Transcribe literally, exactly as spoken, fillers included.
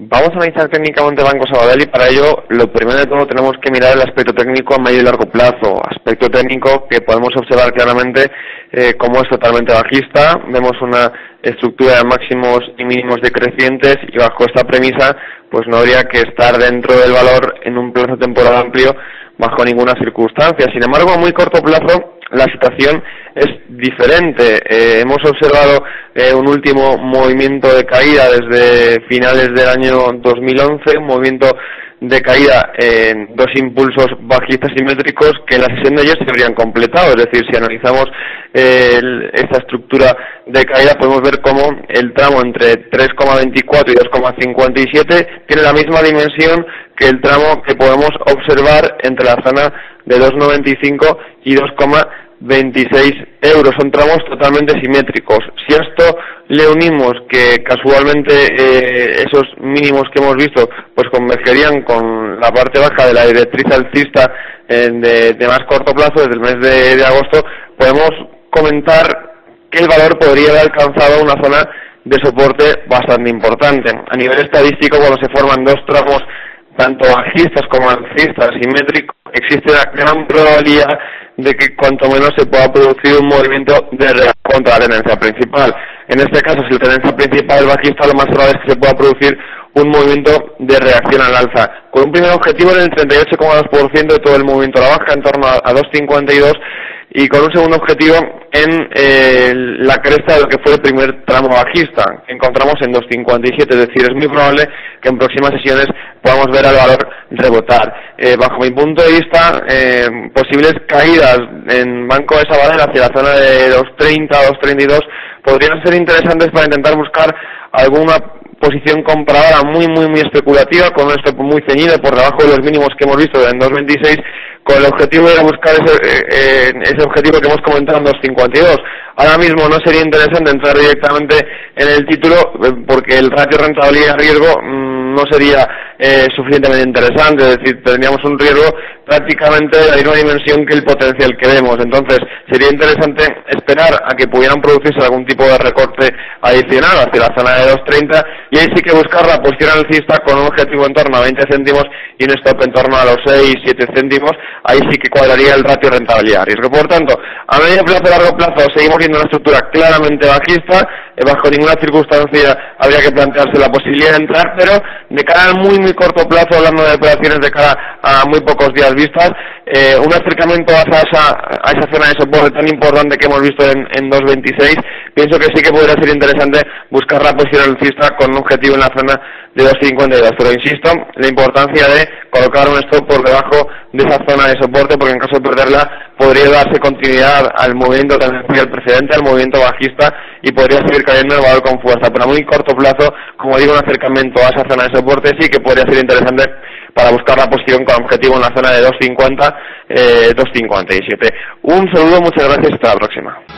Vamos a analizar técnicamente Banco Sabadell y para ello lo primero de todo tenemos que mirar el aspecto técnico a medio y largo plazo, aspecto técnico que podemos observar claramente eh, como es totalmente bajista. Vemos una estructura de máximos y mínimos decrecientes y bajo esta premisa pues no habría que estar dentro del valor en un plazo temporal amplio bajo ninguna circunstancia. Sin embargo, a muy corto plazo la situación es diferente. Eh, hemos observado eh, un último movimiento de caída desde finales del año dos mil once, un movimiento de caída en dos impulsos bajistas simétricos que en la sesión de ayer se habrían completado. Es decir, si analizamos eh, el, esta estructura de caída podemos ver cómo el tramo entre tres coma veinticuatro y dos coma cincuenta y siete tiene la misma dimensión que el tramo que podemos observar entre la zona de dos coma noventa y cinco y dos coma veintiséis euros. Son tramos totalmente simétricos. Si a esto le unimos que casualmente eh, esos mínimos que hemos visto pues convergerían con la parte baja de la directriz alcista eh, de, de más corto plazo desde el mes de, de agosto, podemos comentar que el valor podría haber alcanzado una zona de soporte bastante importante. A nivel estadístico, cuando se forman dos tramos tanto bajistas como alcistas simétricos, existe una gran probabilidad de que cuanto menos se pueda producir un movimiento de reacción contra la tendencia principal. En este caso, si la tendencia principal es bajista, lo más probable es que se pueda producir un movimiento de reacción al alza, con un primer objetivo en el treinta y ocho coma dos por ciento de todo el movimiento a la baja, en torno a dos coma cincuenta y dos, y con un segundo objetivo en eh, la cresta de lo que fue el primer tramo bajista, que encontramos en dos coma cincuenta y siete, es decir, es muy probable que en próximas sesiones podamos ver al valor rebotar. Eh, bajo mi punto de vista, eh, posibles caídas en Banco de Sabadell hacia la zona de dos treinta, dos treinta y dos podrían ser interesantes para intentar buscar alguna posición compradora muy muy muy especulativa, con un stop muy ceñido por debajo de los mínimos que hemos visto en dos veintiséis, con el objetivo de buscar ese, eh, ese objetivo que hemos comentado en dos cincuenta y dos. Ahora mismo no sería interesante entrar directamente en el título porque el ratio rentabilidad-riesgo mmm, no sería eh, suficientemente interesante, es decir, tendríamos un riesgo prácticamente de la misma dimensión que el potencial que vemos. Entonces sería interesante esperar a que pudieran producirse algún tipo de recorte adicional hacia la zona de dos treinta y ahí sí que buscar la posición alcista con un objetivo en torno a veinte céntimos y un stop en torno a los seis siete céntimos. Ahí sí que cuadraría el ratio rentabilidad-riesgo. Por tanto, a medio plazo y largo plazo seguimos viendo una estructura claramente bajista. Eh, bajo ninguna circunstancia habría que plantearse la posibilidad de entrar, pero de cara al muy muy corto plazo, hablando de operaciones de cara a muy pocos días vistas, eh, un acercamiento hacia esa, a esa zona de soporte tan importante que hemos visto en, en dos veintiséis, pienso que sí que podría ser interesante buscar la posición alcista con un objetivo en la zona de dos cincuenta y dos, pero insisto, la importancia de colocar un stop por debajo de esa zona de soporte, porque en caso de perderla podría darse continuidad al movimiento tendencial precedente, al movimiento bajista, y podría seguir cayendo el valor con fuerza. Pero a muy corto plazo, como digo, un acercamiento a esa zona de soporte sí que podría ser interesante para buscar la posición con objetivo en la zona de dos cincuenta, eh, dos cincuenta y siete. Un saludo, muchas gracias, hasta la próxima.